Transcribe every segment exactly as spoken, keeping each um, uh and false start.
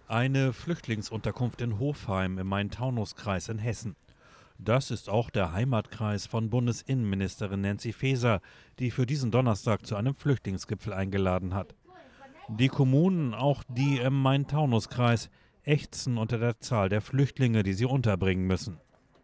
Eine Flüchtlingsunterkunft in Hofheim im Main-Taunus-Kreis in Hessen. Das ist auch der Heimatkreis von Bundesinnenministerin Nancy Faeser, die für diesen Donnerstag zu einem Flüchtlingsgipfel eingeladen hat. Die Kommunen, auch die im Main-Taunus-Kreis, ächzen unter der Zahl der Flüchtlinge, die sie unterbringen müssen.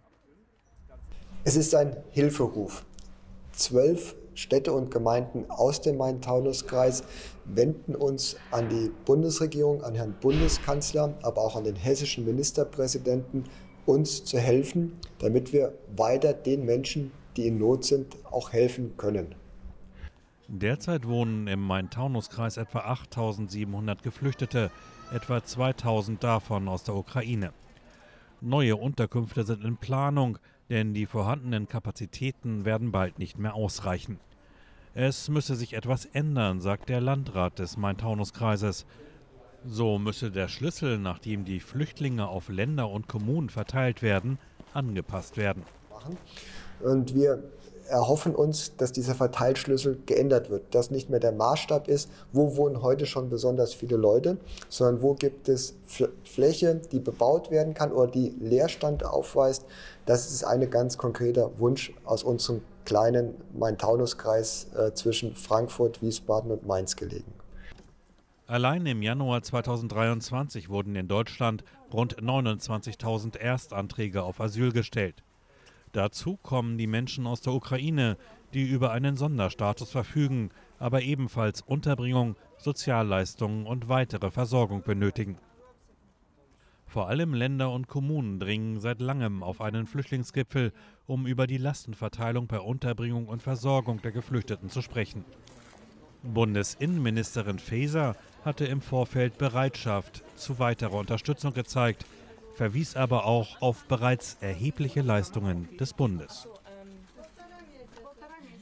Es ist ein Hilferuf. Zwölf Städte und Gemeinden aus dem Main-Taunus-Kreis wenden uns an die Bundesregierung, an Herrn Bundeskanzler, aber auch an den hessischen Ministerpräsidenten, uns zu helfen, damit wir weiter den Menschen, die in Not sind, auch helfen können. Derzeit wohnen im Main-Taunus-Kreis etwa achttausendsiebenhundert Geflüchtete, etwa zweitausend davon aus der Ukraine. Neue Unterkünfte sind in Planung, denn die vorhandenen Kapazitäten werden bald nicht mehr ausreichen. Es müsse sich etwas ändern, sagt der Landrat des Main-Taunus-Kreises. So müsse der Schlüssel, nachdem die Flüchtlinge auf Länder und Kommunen verteilt werden, angepasst werden. Und wir erhoffen uns, dass dieser Verteilschlüssel geändert wird, dass nicht mehr der Maßstab ist, wo wohnen heute schon besonders viele Leute, sondern wo gibt es Fläche, die bebaut werden kann oder die Leerstand aufweist. Das ist ein ganz konkreter Wunsch aus unserem kleinen Main-Taunus-Kreis äh, zwischen Frankfurt, Wiesbaden und Mainz gelegen. Allein im Januar zweitausenddreiundzwanzig wurden in Deutschland rund neunundzwanzigtausend Erstanträge auf Asyl gestellt. Dazu kommen die Menschen aus der Ukraine, die über einen Sonderstatus verfügen, aber ebenfalls Unterbringung, Sozialleistungen und weitere Versorgung benötigen. Vor allem Länder und Kommunen dringen seit langem auf einen Flüchtlingsgipfel, um über die Lastenverteilung bei Unterbringung und Versorgung der Geflüchteten zu sprechen. Bundesinnenministerin Faeser hatte im Vorfeld Bereitschaft zu weiterer Unterstützung gezeigt, verwies aber auch auf bereits erhebliche Leistungen des Bundes.